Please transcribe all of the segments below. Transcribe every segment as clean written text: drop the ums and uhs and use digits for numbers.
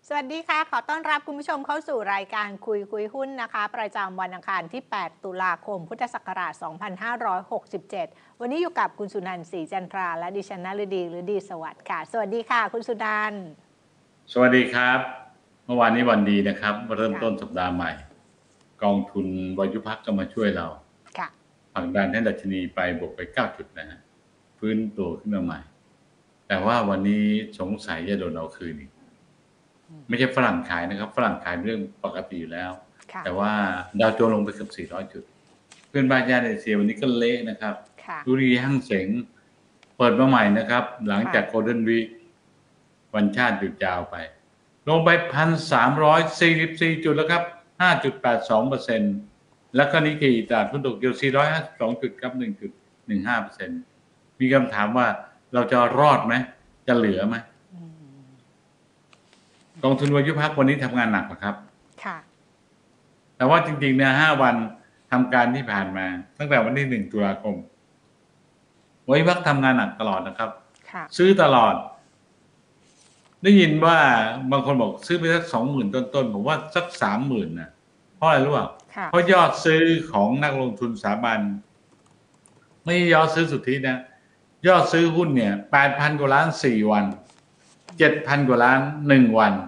สวัสดีค่ะขอต้อนรับคุณผู้ชมเข้าสู่รายการคุยหุ้นนะคะประจำวันอังคารที่8ตุลาคมพุทธศักราช2567วันนี้อยู่กับคุณสุนันท์ศรีจันทราและดิฉันนฤดีสวัสดิ์ค่ะสวัสดีค่ะคุณสุนันท์สวัสดีครับเมื่อวานนี้วันดีนะครับเริ่มต้นสัปดาห์ใหม่กองทุนวายุพักก็มาช่วยเราผลักดันให้ดัชนีไปบวกไป9จุดนะฮะฟื้นตัวขึ้นมาใหม่แต่ว่าวันนี้สงสัยจะโดนเอาคืนอีกไม่ใช่ฝรั่งขายนะครับฝรั่งขายเรื่องปกติอยู่แล้วแต่ว่าดาวโจนส์ลงไปเกือบ400จุดเพื่อนบ้านญาติเอเชียวันนี้ก็เละนะครับดุริยางค์เสงเปิดมาใหม่นะครับหลังจากโกลเด้นวีควันชาติหยุดยาวไปลงไป 1,344 จุดแล้วครับ 5.82% แล้วก็นิกเกอิตลาดหุ้นโตเกียว452จุดครับ 1.15% มีคำถามว่าเราจะรอดไหมจะเหลือไหมกองทุนวายุพักวันนี้ทำงานหนักนะครับค่ะแต่ว่าจริงๆเนี่ย5วันทำการที่ผ่านมาตั้งแต่วันที่1ตุลาคมวายุพักทำงานหนักตลอดนะครับซื้อตลอดได้ยินว่าบางคนบอกซื้อไปสัก 20,000 ต้นๆผมว่าสัก 30,000 น่ะเพราะอะไรรู้ป่ะเพราะยอดซื้อของนักลงทุนสถาบันไม่ใช่ยอดซื้อสุทธินะยอดซื้อหุ้นเนี่ย 8,000 กว่าล้าน4วัน 7,000 กว่าล้าน1วัน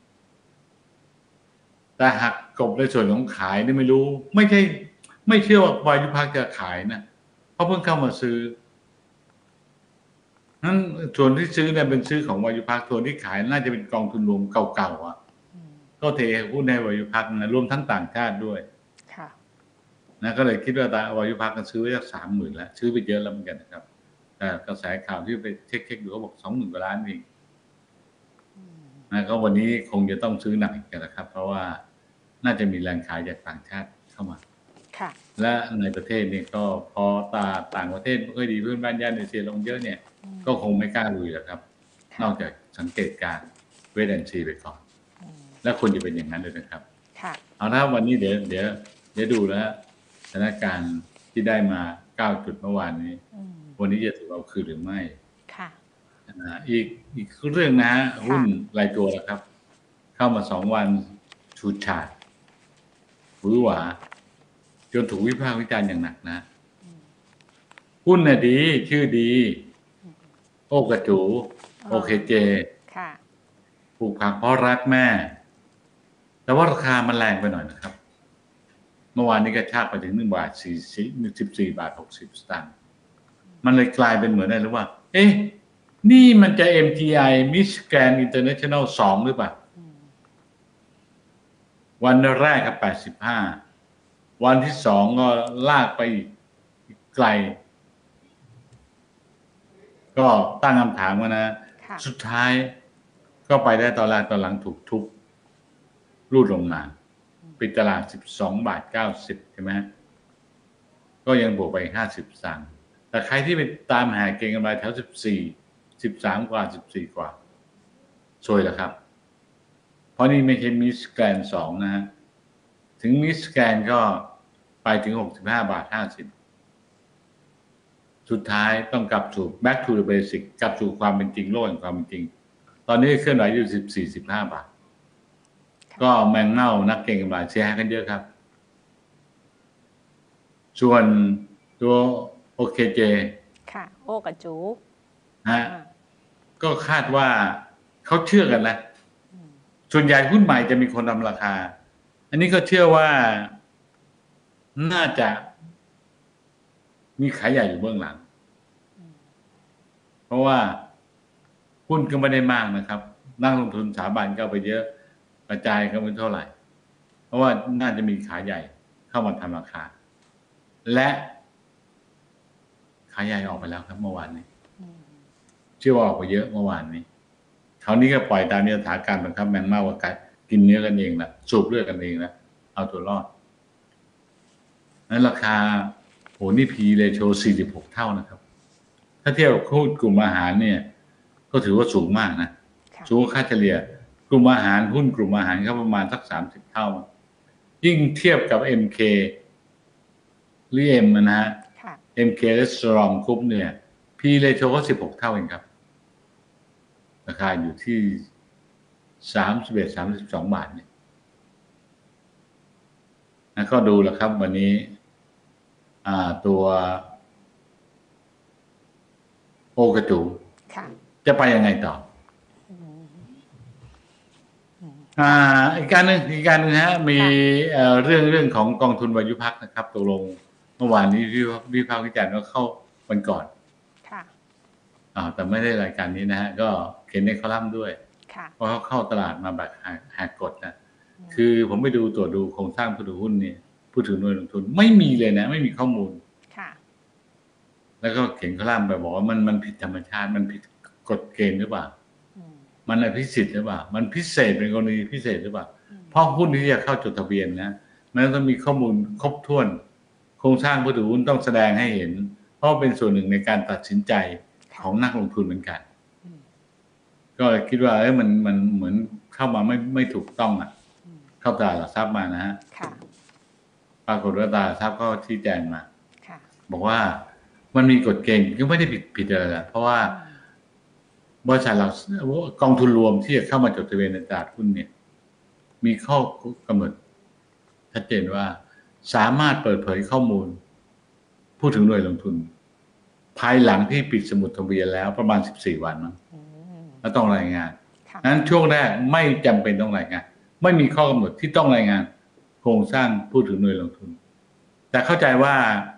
แต่หักกบในส่วนของขายนี่ไม่รู้ไม่เชื่อว่าวายุพักจะขายนะเพราะเพิ่งเข้ามาซื้อนั้นส่วนที่ซื้อเนี่ยเป็นซื้อของวายุพักส่วนที่ขายน่าจะเป็นกองทุนรวมเก่าๆอ่ะก็เทหุ้นในวายุพักนะรวมทั้งต่างชาติด้วยนะก็เลยคิดว่าวายุพักกันซื้อไว้สัก 30,000 แล้วซื้อไปเยอะแล้วเหมือนกันนะครับแต่กระแสข่าวที่ไปเช็คดูเขาบอก 20,000 กว่าล้านเองนะก็วันนี้คงจะต้องซื้อหนักอีกนะครับเพราะว่าน่าจะมีแรงขายจากต่างชาติเข้ามาและในประเทศนี่ก็พอต่างประเทศไม่ค่อยดีเพื่อนบ้านญาติเอเชียลงเยอะเนี่ยก็คงไม่กล้าลุยหรอกครับนอกจากสังเกตการเวทแอนด์ซีไปก่อนและควรจะเป็นอย่างนั้นเลยนะครับเอาละวันนี้เดี๋ยวดูแล้วสถานการณ์ที่ได้มา9จุดเมื่อวานนี้วันนี้จะถือเอาคืนหรือไม่อีกเรื่องนะฮะหุ้นรายตัวนะครับเข้ามา2วันชูดฉาดหวือหวาจนถูกวิพากษ์วิจารณ์อย่างหนักนะหุ้นน่ะดีชื่อดีโอกระจูโอเคเจปลูกผักเพราะรักแม่แต่ว่าราคามันแรงไปหน่อยนะครับเมื่อวานนี้ก็ชากไปถึง14.60 บาทมันเลยกลายเป็นเหมือนอะไรรู้ป่ะนี่มันจะ MGI Michigan International 2หรือเปล่าวันแรกกับ85วันที่2ก็ลากไปไกลก็ตั้งคำถามกันนะสุดท้ายก็ไปได้ตอนแรกตอนหลังถูกทุบรูดลงมาปิดตลาด12.90 ใช่ไหมก็ยังบวกไป50 สตางค์แต่ใครที่ไปตามหาเก็งกำไรแถว13 กว่า14 กว่าซวยแล้วครับเพราะนี่ไม่ใช่มิสแกรนด์2นะฮะถึงมิสแกรนด์ก็ไปถึง65.50 สุดท้ายต้องกลับสู่ back to the basic กลับสู่ความเป็นจริงโลกแห่งความเป็นจริงตอนนี้เคลื่อนไหวอยู่14-15 บาทก็แมงเม่านักเก็งกำไรเสียหายกันเยอะครับส่วนตัวโอเคเจค่ะโอกับจูก็คาดว่าเขาเชื่อกันนะส่วนใหญ่หุ้นใหม่จะมีคนทำราคาอันนี้ก็เชื่อว่าน่าจะมีขายใหญ่อยู่เบื้องหลังเพราะว่าหุ้นก็ไม่ได้มากนะครับนักลงทุนสถาบันก็ไปเยอะกระจายก็ไม่เท่าไหร่เพราะว่าน่าจะมีขายใหญ่เข้ามาทำราคาและขายใหญ่ออกไปแล้วครับเมื่อวานนี้เชื่อว่าออกไปเยอะเมื่อวานนี้คราวนี้ก็ปล่อยตามยถากรรมนะครับแมงเม่าว่ากินเนื้อกันเองละสูบเลือดกันเองละเอาตัวรอดนั้นราคานี่ P ratio 46 เท่านะครับถ้าเทียบกับหุ้นกลุ่มอาหารเนี่ยก็ถือว่าสูงมากนะสูงค่าเฉลี่ยกลุ่มอาหารหุ้นกลุ่มอาหารก็ประมาณสัก30 เท่ายิ่งเทียบกับ MK หรือ M นะฮะ MK Restaurant Group เนี่ย P ratio ก็16 เท่าเองครับราคาอยู่ที่ 31-32 บาทเนี่ยนะก็ดูแล้วครับวันนี้ตัวโอกระจูจะไปยังไงต่ออีกการหนึ่งฮะมีเรื่องของกองทุนวายุพักนะครับตกลงเมื่อวานนี้วิพากษ์วิจารณ์ว่าเข้าวันก่อนแต่ไม่ได้รายการนี้นะฮะก็เขียนในคอลัมน์ด้วยเพราะเขาเข้าตลาดมาแบบแหกกฎนะคือผมไปตรวจดูโครงสร้างผู้ถือหุ้นเนี่ยผู้ถือหน่วยลงทุนไม่มีเลยนะไม่มีข้อมูลแล้วก็เขียนคอลัมน์ไปบอกว่ามันผิดธรรมชาติมันผิดกฎเกณฑ์หรือเปล่ามันอภิสิทธิ์หรือเปล่ามันพิเศษเป็นกรณีพิเศษหรือเปล่าเพราะหุ้นที่จะเข้าจดทะเบียนนะมันต้องมีข้อมูลครบถ้วนโครงสร้างผู้ถือหุ้นต้องแสดงให้เห็นเพราะเป็นส่วนหนึ่งในการตัดสินใจของนักลงทุนเหมือนกันก็คิดว่ามันเหมือนเข้ามาไม่ถูกต้องเข้าตลาดหลักทรัพย์มานะฮะปรากฏว่าตลาดหลักทรัพย์ก็ชี้แจงมาบอกว่ามันมีกฎเกณฑ์ก็ไม่ได้ผิดอะไรนะเพราะว่าบริษัทเรากองทุนรวมที่จะเข้ามาจดทะเบียนในตลาดหุ้นเนี่ยมีข้อกำหนดชัดเจนว่าสามารถเปิดเผยข้อมูลผู้ถือหน่วยลงทุนภายหลังที่ปิดสมุดทะเบียนแล้วประมาณ14 วันมั้งแล้วต้องรายงานนั้นช่วงแรกไม่จำเป็นต้องรายงานไม่มีข้อกำหนดที่ต้องรายงานโครงสร้างผู้ถือหน่วยลงทุนแต่เข้าใจว่า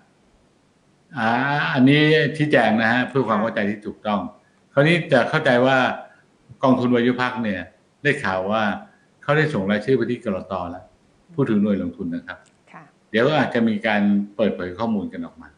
อันนี้ชี้แจงนะฮะเพื่อความเข้าใจที่ถูกต้องคราวนี้จะเข้าใจว่ากองทุนวายุพักเนี่ยได้ข่าวว่าเขาได้ส่งรายชื่อไปที่กลต.แล้วผู้ถือหน่วยลงทุนนะครับเดี๋ยวอาจจะมีการเปิดเผยข้อมูลกันออกมา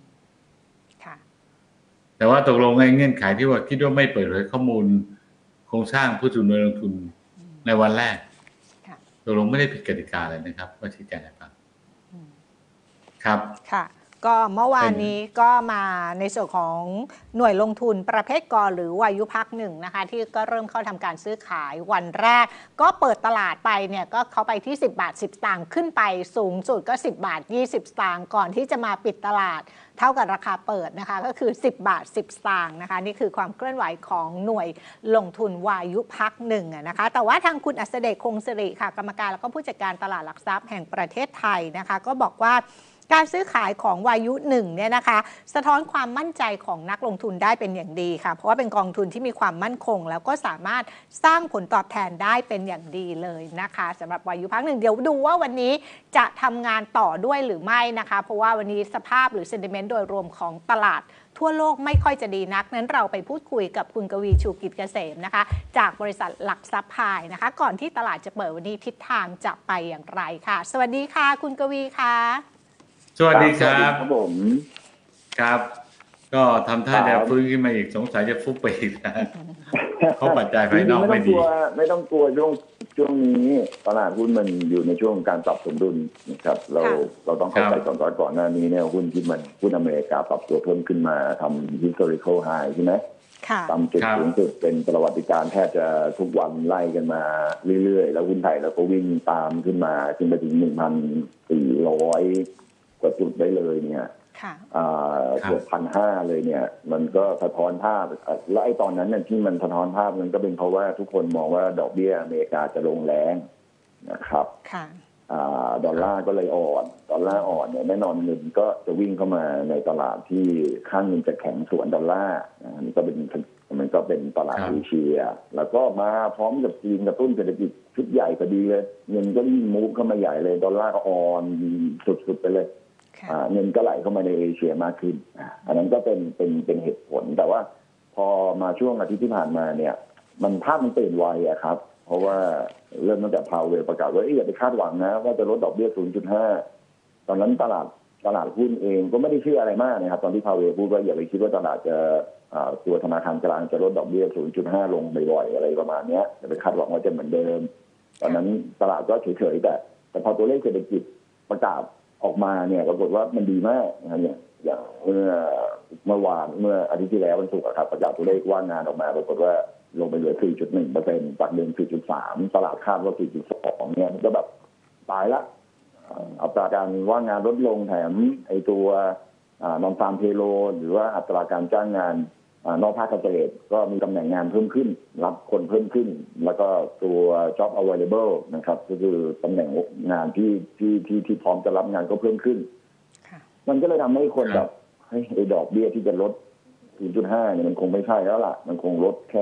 แต่ว่าตกลงในเงื่อนไขที่ว่าคิดว่าไม่เปิดเผยข้อมูลโครงสร้างผู้ถือหน่วยลงทุนในวันแรกตกลงไม่ได้ผิดกติกาเลยนะครับก็ชี้แจงให้ฟังครับค่ะก็เมื่อวานนี้ก็มาในส่วนของหน่วยลงทุนประเภทกหรือวายุพักหนึ่งนะคะที่ก็เริ่มเข้าทำการซื้อขายวันแรกก็เปิดตลาดไปเนี่ยก็เข้าไปที่10 บาท 10 สตางค์ขึ้นไปสูงสุดก็10 บาท 20 สตางค์ก่อนที่จะมาปิดตลาดเท่ากับราคาเปิดนะคะก็คือ10 บาท 10 สตางค์นะคะนี่คือความเคลื่อนไหวของหน่วยลงทุนวายุพักหนึ่งนะคะแต่ว่าทางคุณอัศเดช คงสิริค่ะกรรมการแล้วก็ผู้จัดการตลาดหลักทรัพย์แห่งประเทศไทยนะคะก็บอกว่าการซื้อขายของวายุหนึ่งเนี่ยนะคะสะท้อนความมั่นใจของนักลงทุนได้เป็นอย่างดีค่ะเพราะว่าเป็นกองทุนที่มีความมั่นคงแล้วก็สามารถสร้างผลตอบแทนได้เป็นอย่างดีเลยนะคะสำหรับวายุพักหนึ่งเดี๋ยวดูว่าวันนี้จะทำงานต่อด้วยหรือไม่นะคะเพราะว่าวันนี้สภาพหรือเซนติเมนต์โดยรวมของตลาดทั่วโลกไม่ค่อยจะดีนักนั้นเราไปพูดคุยกับคุณกวีชูกิจเกษมนะคะจากบริษัทหลักทรัพย์พายนะคะก่อนที่ตลาดจะเปิดวันนี้ทิศทางจะไปอย่างไรค่ะสวัสดีค่ะคุณกวีค่ะสวัสดีครับผมครับก็ทำท่าจะฟื้นขึ้นมาอีกสงสัยจะฟุบไปอีกนะเพราะปัจจัยภายนอกไม่ดีไม่ต้องกลัวช่วงนี้ตลาดหุ้นมันอยู่ในช่วงการปรับสมดุลนะครับเราต้องเข้าใจก่อนหน้านี้เนี่ยหุ้นที่มันหุ้นอเมริกาปรับตัวเพิ่มขึ้นมาทำ historical high ใช่ไหมต่ำจุดสูงสุดเป็นประวัติการณ์แทบจะทุกวันไล่กันมาเรื่อยๆแล้วหุ้นไทยเราก็วิ่งตามขึ้นมาขึ้นไปถึง 1,400 กว่าจุดได้เลยเนี่ยเกือบ 1,500 เลยเนี่ยมันก็สะท้อนภาพและไอ้ตอนนั้นเนี่ยที่มันสะท้อนภาพมันก็เป็นเพราะว่าทุกคนมองว่าดอกเบี้ยอเมริกาจะลงแรงนะครับดอลลาร์ก็เลยอ่อนดอลลาร์อ่อนเนี่ยแน่นอนเงินก็จะวิ่งเข้ามาในตลาดที่ค่าเงินจะแข็งสวนดอลลาร์มันก็เป็นตลาดเอเชียแล้วก็มาพร้อมกับจีนกระตุ้นเศรษฐกิจชุดใหญ่พอดีเลยเงินก็ยิ่งมูฟเข้ามาใหญ่เลยดอลลาร์ก็อ่อนสุดๆไปเลยเงินก็ไหลเข้ามาในเอเชียมากขึ้นอันนั้นก็เป็นเหตุผลแต่ว่าพอมาช่วงอาทิตย์ที่ผ่านมาเนี่ยภาพมันเปลี่ยนไวอะครับเพราะว่าเริ่มตั้งแต่พาวเวลประกาศว่าอย่าไปคาดหวังนะว่าจะลดดอกเบี้ย 0.5 ตอนนั้นตลาดหุ้นเองก็ไม่ได้เชื่ออะไรมากนะครับตอนที่พาวเวลพูดว่าอย่าไปคิดว่าตลาดจะตัวธนาคารกลางจะลดดอกเบี้ย 0.5 ลงบ่อยๆอะไรประมาณนี้อย่าไปคาดหวังว่าจะเหมือนเดิมตอนนั้นตลาดก็เฉยๆแต่พอตัวเลขเศรษฐกิจประกาศออกมาเนี่ยปรากฏว่ามันดีมากนะเนี่ยอย่างเมื่ออาทิตย์ที่แล้ววันศุกร์ครับประกาศตัวเลขว่างงานออกมาปรากฏว่าลงไปเหลือ 4.1% จากเดิม 4.3 ตลาดคาดว่า 4.2 เนี่ยมันก็แบบตายละอัตราการว่างงานลดลงแถมไอตัวนอนฟาร์มเพโลหรือว่าอัตราการจ้างงานนอกภาคเกษตรก็มีตำแหน่งงานเพิ่มขึ้นรับคนเพิ่มขึ้นแล้วก็ตัว job available นะครับก็คือตำแหน่งงานที่พร้อมจะรับงานก็เพิ่มขึ้นมันก็เลยทำให้คนแบบไอ้ดอกเบี้ยที่จะลด 0.5 เนี่ยมันคงไม่ใช่แล้วล่ะมันคงลดแค่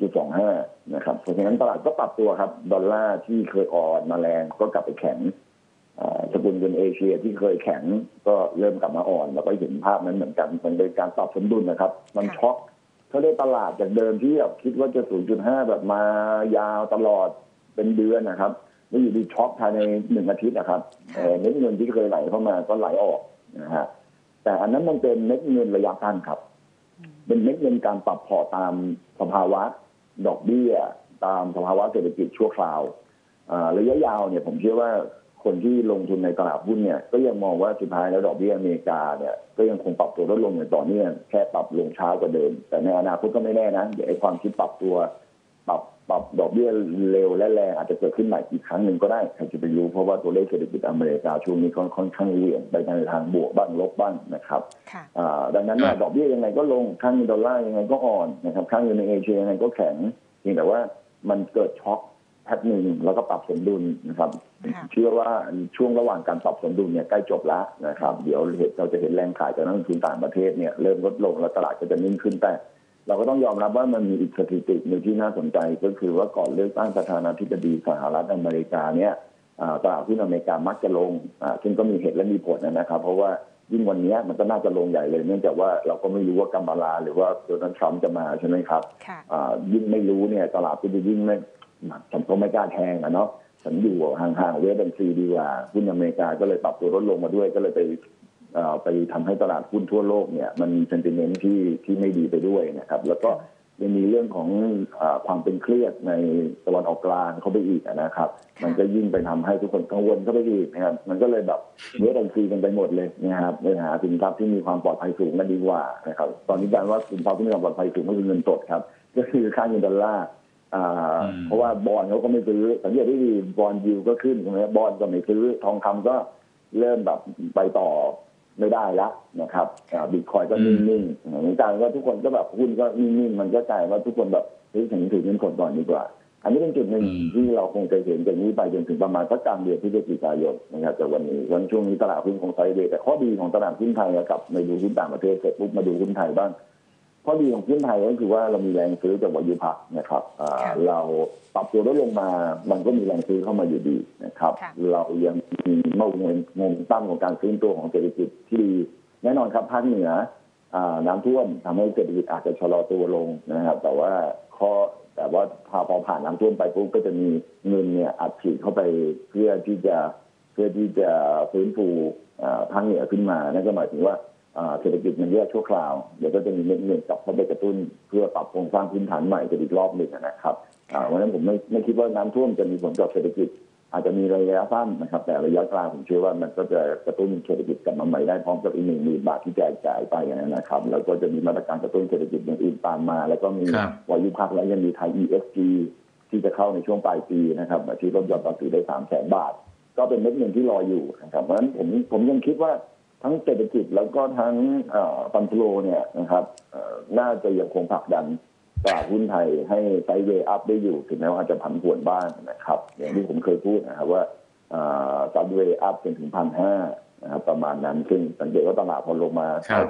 0.25 นะครับเพราะฉะนั้นตลาดก็ปรับตัวครับดอลลาร์ที่เคยอ่อนมาแรงก็กลับไปแข็งสกุลเงินเอเชียที่เคยแข็งก็เริ่มกลับมาอ่อนแล้วก็เห็นภาพนั้นเหมือนกันมันเป็นการปรับสมดุลนะครับมันช็อกเขาได้ตลาดจากเดิมที่แบบคิดว่าจะ 0.5 แบบมายาวตลอดเป็นเดือนนะครับแล้วอยู่ดีช็อกภายใน1 อาทิตย์นะครับเม็ดเงินที่เคยไหลเข้ามาก็ไหลออกนะฮะแต่อันนั้นมันเป็นเม็ดเงินระยะสั้นครับเป็นเม็ดเงินการปรับพอร์ตตามสภาวะดอกเบี้ยตามสภาวะเศรษฐกิจชั่วคราวระยะยาวเนี่ยผมเชื่อว่าคนที่ลงทุนในตลาดหุ้นเนี่ยก็ยังมองว่าสุดท้ายแล้วดอกเบี้ยอเมริกาเนี่ยก็ยังคงปรับตัวลดลงอย่างต่อเนื่องแค่ปรับลงช้ากว่าเดิมแต่ในอนาคตก็ไม่แน่นะเดี๋ยวไอ้ความคิดปรับตัวปรับดอกเบี้ยเร็วและแรงอาจจะเกิดขึ้นใหม่อีกครั้งหนึ่งก็ได้ใครจะไปรู้เพราะว่าตัวเลขเศรษฐกิจอเมริกาช่วงนี้ค่อนข้างเหวี่ยงไปในทางบวกบ้างลบบ้างนะครับดังนั้นเนี่ยดอกเบี้ยยังไงก็ลงค่าเงินดอลลาร์ยังไงก็อ่อนนะครับค่าเงินในเอเชียยังไงก็แข็งเพียงแต่ว่ามันเกิดช็อคแป๊บหนึ่งแล้วก็ปรับสมดุลนะครับเชื่อว่าช่วงระหว่างการปรับสมดุลเนี่ยใกล้จบแล้วนะครับเดี๋ยวเราจะเห็นแรงขายจากนักลงทุนต่างประเทศเนี่ยเริ่มลดลงแล้วตลาดก็จะนิ่งขึ้นแต่เราก็ต้องยอมรับว่ามันมีอีกสถิติหนึ่งที่น่าสนใจก็คือว่าก่อนเลือกตั้งประธานาธิบดีสหรัฐอเมริกาเนี่ยตลาดหุ้นอเมริกามักจะลงซึ่งก็มีเหตุและมีผลนะครับเพราะว่ายิ่งวันนี้มันก็น่าจะลงใหญ่เลยเนื่องจากว่าเราก็ไม่รู้ว่ากัมมาลาหรือว่าโดนัลด์ทรัมป์จะมาใช่ไหมครับยิ่งไม่รู้เนี่ยตลาดก็จะยิ่งไม่ฉันก็ไม่กล้าแทงเนาะฉันอยู่ห่างๆเวทบัญชีดีกว่าหุ้นอเมริกาก็เลยปรับตัวลดลงมาด้วยก็เลยไปทำให้ตลาดหุ้นทั่วโลกเนี่ยมันมีเซนติเมนต์ที่ไม่ดีไปด้วยนะครับแล้วก็ยังมีเรื่องของความเป็นเครียดในตะวันออกกลางเข้าไปอีกนะครับมันก็ยิ่งไปทำให้ทุกคนกังวลเข้าไปอีกนะครับมันก็เลยแบบเวทบัญชีกันไปหมดเลยนะครับไปหาสินทรัพย์ที่มีความปลอดภัยสูงกันดีกว่านะครับตอนนี้การว่าสินทรัพย์ที่มีความปลอดภัยสูงก็คือเงินสดครับก็คือค่าเงินดอลลาร์เพราะว่าบอนด์เขาก็ไม่ซื้อสังเกตได้ดีบอนด์ยิวก็ขึ้นใช่ไหมบอนด์ก็ไม่ซื้อทองคำก็เริ่มแบบไปต่อไม่ได้แล้วนะครับบิตคอยก็นิ่งๆเหมือนกันว่าทุกคนก็แบบหุ้นก็นิ่งๆมันก็กลายว่าทุกคนแบบถือเงินสดก่อนดีกว่าอันนี้เป็นจุดหนึ่งที่เราคงจะเห็นจากนี้ไปจนถึงประมาณสักกลางเดือนพฤศจิกายนนะครับจากวันช่วงนี้ตลาดหุ้นของไซด์เวย์แต่ข้อดีของตลาดหุ้นไทยกับมาดูหุ้นต่างประเทศเสร็จปุ๊บมาดูหุ้นไทยบ้างข้อดีของหุ้นไทยก็คือว่าเรามีแรงซื้อจากวายุพักนะครับเราปรับตัวลดลงมามันก็มีแรงซื้อเข้ามาอยู่ดีนะครับเรายังมีโมเมนตัมของการฟื้นตัวของเศรษฐกิจที่ดีแน่นอนครับภาคเหนือน้ำท่วมทำให้เศรษฐกิจอาจจะชะลอตัวลงนะครับแต่ว่าพอผ่านน้ำท่วมไปปุ๊บก็จะมีเงินเนี่ยอัดฉีดเข้าไปเพื่อที่จะฟื้นฟูภาคเหนือขึ้นมานั่นก็หมายถึงว่าเศรษฐกิจมันแย่ชั่วคราวเดี๋ยวก็จะมีเงินกลับเข้าไปกระตุ้นเพื่อปรับโครงสร้างพื้นฐานใหม่จะอีกรอบหนึ่งนะครับเพราะฉะนั้นผมไม่คิดว่าน้ำท่วมจะมีผลต่อเศรษฐกิจอาจจะมีระยะสั้นนะครับแต่ระยะกลางผมเชื่อว่ามันก็จะกระตุ้นเศรษฐกิจกลับมาใหม่ได้พร้อมกับอีก10,000 บาทที่แจกจ่ายไปนะครับแล้วก็จะมีมาตรการกระตุ้นเศรษฐกิจอย่างอื่นตามมาแล้วก็มีวายุพักและยังมีไทย ESG ที่จะเข้าในช่วงปลายปีนะครับที่ลดหย่อนภาษีได้300,000 บาทก็เป็นเม็ดเงินที่รออยู่นะครับเพราะฉะนั้นผมยังคิดว่าทั้งเศรษฐกิจแล้วก็ทั้งฟันโฟลเนี่ยนะครับน่าจะยังคงผลักดันตลาดหุ้นไทยให้ไซด์เวย์อัพได้อยู่ถึงแม้ว่าอาจจะผันผวนบ้างนะครับอย่างที่ผมเคยพูดนะครับว่าไซด์เวย์อัพจนถึง 1,500 นะครับประมาณนั้นซึ่งสังเกตว่าตลาดพอลงมา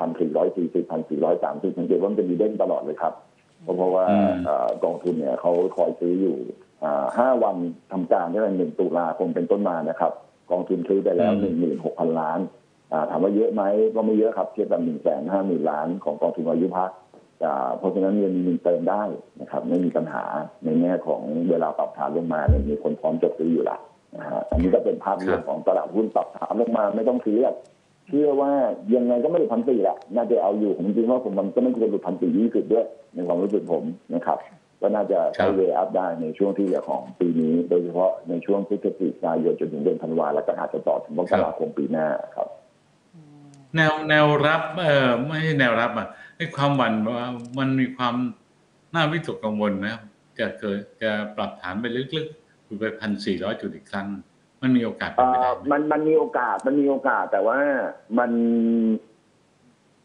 1,440 1,430 สังเกตว่ามันจะมีเด้งตลอดเลยครับเพราะว่ากองทุนเนี่ยเขาคอยซื้ออยู่5 วันทำการตั้งแต่1 ตุลาคมเป็นต้นมานะครับกองทุนซื้อไปแล้ว 16,000 ล้านถามว่าเยอะไหมก็ไม่เยอะครับเทียบกับ 150,000 ล้านของกองทุนวายุพักเพราะฉะนั้นเงินเติมได้นะครับไม่มีปัญหาในแง่ของเวลาปรับฐานลงมาเนี่ยมีคนพร้อมจะซื้ออยู่ละอันนี้ก็เป็นภาพรวมของตลาดหุ้นปรับฐานลงมาไม่ต้องซีเรียสเชื่อว่ายังไงก็ไม่หลุด 1,400 ละน่าจะเอาอยู่ผมจริงว่ามันก็ไม่ควรหลุด 1,420 ด้วยในความรู้สึกผมนะครับก็น่าจะใช้เวอัพได้ในช่วงที่เหลือของปีนี้โดยเฉพาะในช่วงพฤศจิกายนจนถึงเดือนธันวาแล้วก็อาจจะต่อถึงมกราคมปีหน้าครับแนวรับไม่ใช่แนวรับไอ้ความหวั่นว่ามันมีความน่าวิตกกังวลนะจะปรับฐานไปลึกๆอยู่ไป 1,400 จุดอีกครั้งมันมีโอกาสเป็นไปได้ไหมมันมีโอกาสแต่ว่ามัน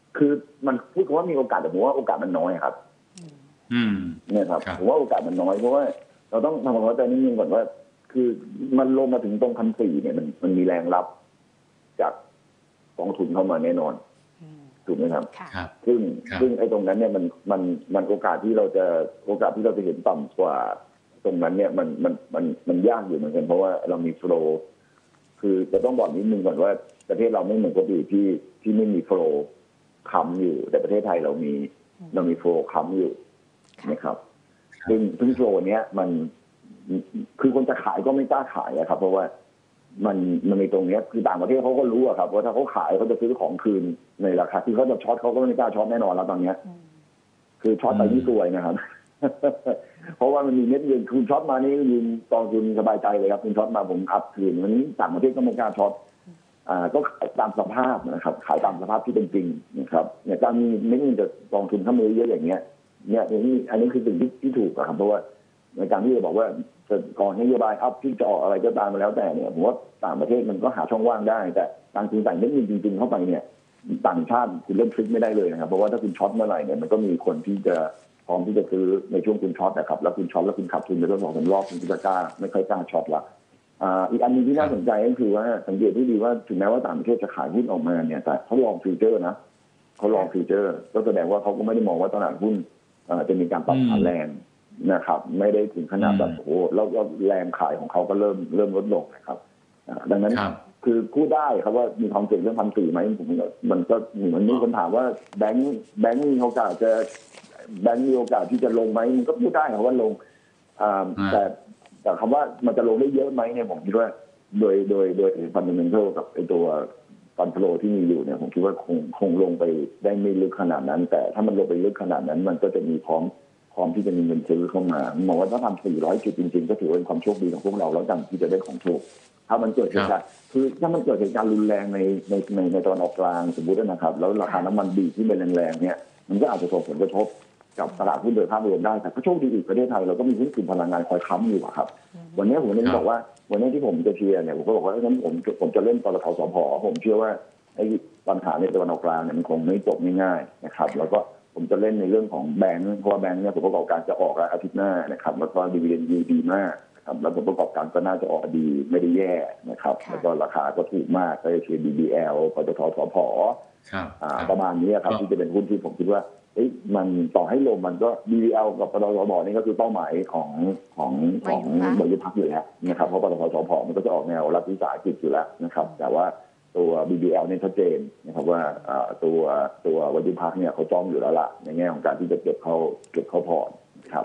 คือมันพูดว่ามีโอกาสแต่ผมว่าโอกาสมันน้อยครับเนี่ยครับผมว่าโอกาสมันน้อยเพราะว่าเราต้องทำความเข้าใจนิดนึงก่อนว่าคือมันลงมาถึงตรง1,400เนี่ยมันมีแรงรับจากกองทุนเข้ามาแน่นอนถูกไหมครับซึ่งไอ้ตรงนั้นเนี่ยมันโอกาสที่เราจะเห็นต่ำกว่าตรงนั้นเนี่ยมันยากอยู่เหมือนกันเพราะว่าเรามีโฟลว์คือจะต้องบอกนิดนึงก่อนว่าประเทศเราไม่เหมือนกับอื่นที่ไม่มีโฟลว์ค้ำอยู่แต่ประเทศไทยเรามีโฟลว์ค้ำอยู่นะครับซึ่งโฟลว์เนี้ยมันคือคนจะขายก็ไม่กล้าขายครับเพราะว่ามันมีตรงนี้คือต่างประเทศเขาก็รู้ครับว่าถ้าเขาขายเขาจะซื้อของคืนในราคาที่เขาจะช็อตเขาก็ไม่กล้าช็อตแน่นอนแล้วตอนนี้คือช็อตไปที่ซวยนะครับ เพราะว่ามันมีเม็ดเงินคุณช็อตมานี่ยืนกองทุนสบายใจเลยครับคุณช็อตมาผมอัพคืนวันนี้ต่างประเทศก็ไม่กล้าช็อตก็ขายตามสภาพนะครับขายตามสภาพที่เป็นจริงนะครับเนี่ยการมีเม็ดเงินจากกองทุนเข้ามาเยอะอย่างเงี้ยเนี่ยอันนี้คือสิ่งที่ถูกครับเพราะว่าในการที่จะบอกว่าก่อนนโยบายอัพที่จะออกอะไรก็ตามมาแล้วแต่เนี่ยผมว่าต่างประเทศมันก็หาช่องว่างได้แต่ต่างคุณใส่เม็ดเงินจริงๆเข้าไปเนี่ยต่างชาติคุณเล่นทริคไม่ได้เลยนะครับเพราะว่าถ้าคุณช็อตเมื่อไหร่เนี่ยมันก็มีคนที่จะพร้อมที่จะซื้อในช่วงคุณช็อตนะครับแล้วคุณช็อตแล้วคุณขับทุนไปตั้ง2-3 รอบคุณจะกล้าไม่ค่อยกล้าช็อตละอีกอันนึงที่น่าสนใจก็คือว่าสังเกตที่ดีว่าถึงแม้ว่าต่างประเทศจะขายหุ้นออกมาเนี่ยแต่เขาลองฟิวเจอร์นะเขาลองฟิวเจอร์ก็แสดงว่าเขาก็ไม่ได้มองว่าตลาดหุ้นจะมีการปรับฐานแรงนะครับไม่ได้ถึงขนาดแบบโอ้แล้วแรงขายของเขาก็เริ่มลดลงนะครับดังนั้นคือพูดได้ครับว่ามีความเสี่ยงเรื่อง1,400ไหมผมมันก็เหมือนมีคนถามว่าแบงค์มีโอกาสที่จะลงไหมมันก็พูดได้ครับว่าลงแต่คำว่ามันจะลงได้เยอะไหมเนี่ยผมคิดว่าโดยฟันดัมเมนทัลกับไอตัวฟันโฟลที่มีอยู่เนี่ยผมคิดว่าคงลงไปได้ไม่ลึกขนาดนั้นแต่ถ้ามันลงไปลึกขนาดนั้นมันก็จะมีพร้อมที่จะมีเงินซื้อเข้ามามองว่าถ้าทำ400 จุดจริงๆก็ถือเป็นความโชคดีของพวกเราแล้วกันที่จะได้ของโชคถ้ามันเกิดเหตุการณ์คือถ้ามันเกิดเหตุการณ์รุนแรงในตะวันออกกลางสมมตินะครับแล้วราคาน้ำมันดีที่เป็นแรงๆเนี่ยมันก็อาจจะส่งผลกระทบกับตลาดหุ้นโดยภาพรวมได้แต่ก็โชคดีอีกประเทศไทยเราก็มีหุ้นกลุ่มพลังงานคอยค้ำอยู่ครับวันนี้ผมเลยบอกว่าวันนี้ที่ผมจะเชียร์เนี่ยผมก็บอกว่างั้นผมจะเล่นปตท.สผ.ผมเชื่อว่าไอ้ปัญหาในตะวันออกกลางเนี่ยมันคงไม่จบง่ายๆนะครับแล้วก็ผมจะเล่นในเรื่องของแบงก์เพราะว่าแบงก์เนี่ยผลประกอบการจะออกอาทิตย์หน้านะครับแล้วก็ดีเวเดนด์ดีมากนะครับแล้วผลประกอบการก็น่าจะออกดีไม่ได้แย่นะครับแล้วก็ราคาก็ถูกมากก็จะเชียร์ BBL ปตท.สผ.ประมาณนี้ครับที่จะเป็นหุ้นที่ผมคิดว่ามันต่อให้ลงมันก็ BBL กับปตท.สผ.นี่ก็คือเป้าหมายของบริษัทพักอยู่แล้วนะครับเพราะปตท.สผ.มันก็จะออกแนวรัฐวิสาหกิจอยู่แล้วนะครับแต่ว่าตัว BBL เนี่ยชัดเจนนะครับว่าตัววัฒนพักเนี่ยเขาจ้องอยู่แล้วล่ะในแง่ของการที่จะเก็บเข้าพอร์ตครับ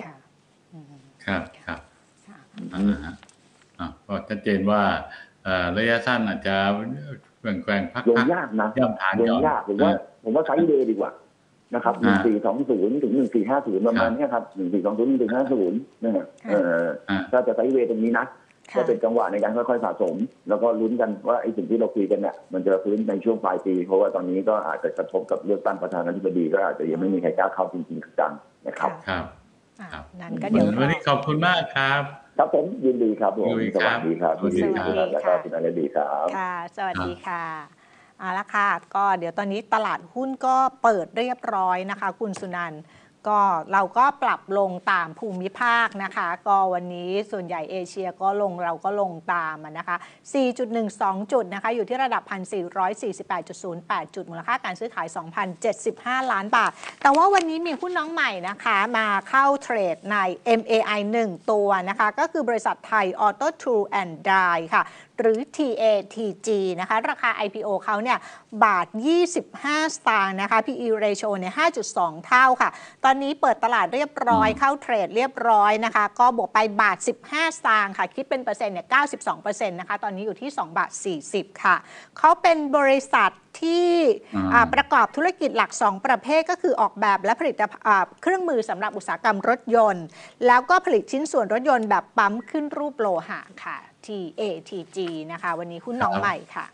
ก็ชัดเจนว่าระยะสั้นอาจจะแกว่งพักลงยากนะลงยากผมว่าไซด์เวย์ดีกว่านะครับ1420 ถึง 1450ประมาณนี้ครับ1420 ถึง 1450นะฮะถ้าจะไซด์เวย์ตรงนี้นะก็เป็นจังหวะในการค่อยๆสะสมแล้วก็ลุ้นกันว่าไอ้สิ่งที่เราคุยกันเนี่ยมันจะฟื้นในช่วงปลายปีเพราะว่าตอนนี้ก็อาจจะกระทบกับเลือกตั้งประธานาธิบดีก็อาจจะยังไม่มีใครกล้าเข้าจริงๆจังนะครับนั่นก็เดี๋ยววันนี้ขอบคุณมากครับครับผมยินดีครับผมสวัสดีครับสวัสดีค่ะแล้วก็คุณอะไรดีครับค่ะสวัสดีค่ะเอาละค่ะก็เดี๋ยวตอนนี้ตลาดหุ้นก็เปิดเรียบร้อยนะคะคุณสุนันท์ก็เราก็ปรับลงตามภูมิภาคนะคะก็วันนี้ส่วนใหญ่เอเชียก็ลงเราก็ลงตามนะคะ 4.12 จุดนะคะอยู่ที่ระดับ 1,448.08 จุดมูลค่าการซื้อขาย 2,075 ล้านบาทแต่ว่าวันนี้มีหุ้นน้องใหม่นะคะมาเข้าเทรดใน MAI 1 ตัวนะคะก็คือบริษัทไทยออโต้ทูแอนด์ไดค่ะหรือ TATG นะคะราคา IPO เขาเนี่ย25 สตางค์นะคะ PE ratio เนี่ย 5.2 เท่าค่ะตอนนี้เปิดตลาดเรียบร้อยเข้าเทรดเรียบร้อยนะคะก็บวกไป15 สตางค์ค่ะคิดเป็นเปอร์เซ็นต์เนี่ย 92% นะคะตอนนี้อยู่ที่2.40 ค่ะเขาเป็นบริษัทที่ประกอบธุรกิจหลัก2ประเภทก็คือออกแบบและผลิตเครื่องมือสำหรับอุตสาหกรรมรถยนต์แล้วก็ผลิตชิ้นส่วนรถยนต์แบบปั๊มขึ้นรูปโลหะค่ะ TATG นะคะวันนี้หุ้นน้องใหม่ค่ะ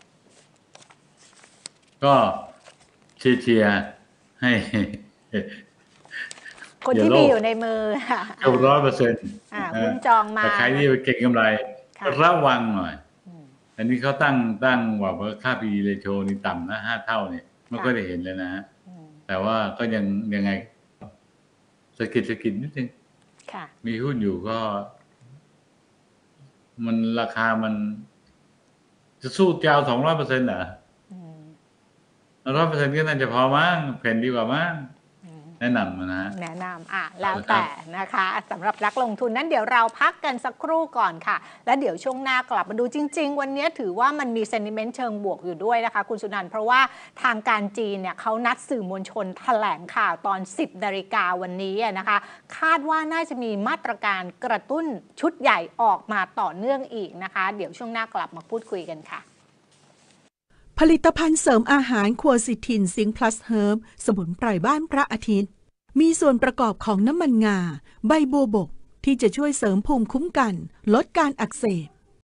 ก็เชียร์ให้คนที่มีอยู่ในมือค่ะ 100% หุ้นจองมาใครที่ไปเก็งกำไรระวังหน่อยอันนี้เขาตั้งว่าค่า PE ratio นี่ต่ำนะ5 เท่าเนี่ยไม่ค่อยได้เห็นเลยนะฮะแต่ว่าก็ยังไงสะกิดนิดนึงมีหุ้นอยู่ก็มันราคามันจะสู้เจ้า200%เหรอ100%ก็น่าจะพอมั้งเพนดีกว่ามั้งแนะนำนะแนะนำแล้วแต่นะคะสำหรับนักลงทุนนั้นเดี๋ยวเราพักกันสักครู่ก่อนค่ะแล้วเดี๋ยวช่วงหน้ากลับมาดูจริงๆวันนี้ถือว่ามันมีเซนติเมนต์เชิงบวกอยู่ด้วยนะคะคุณสุนันท์เพราะว่าทางการจีนเนี่ยเขานัดสื่อมวลชนแถลงข่าวตอน 10 นาฬิกาวันนี้นะคะคาดว่าน่าจะมีมาตรการกระตุ้นชุดใหญ่ออกมาต่อเนื่องอีกนะคะเดี๋ยวช่วงหน้ากลับมาพูดคุยกันค่ะผลิตภัณฑ์เสริมอาหารครัวซิทินซิงค์พลัสเฮิร์บสมุนไพรบ้านพระอาทิตย์มีส่วนประกอบของน้ำมันงาใบบัวบกที่จะช่วยเสริมภูมิคุ้มกันลดการอักเสบ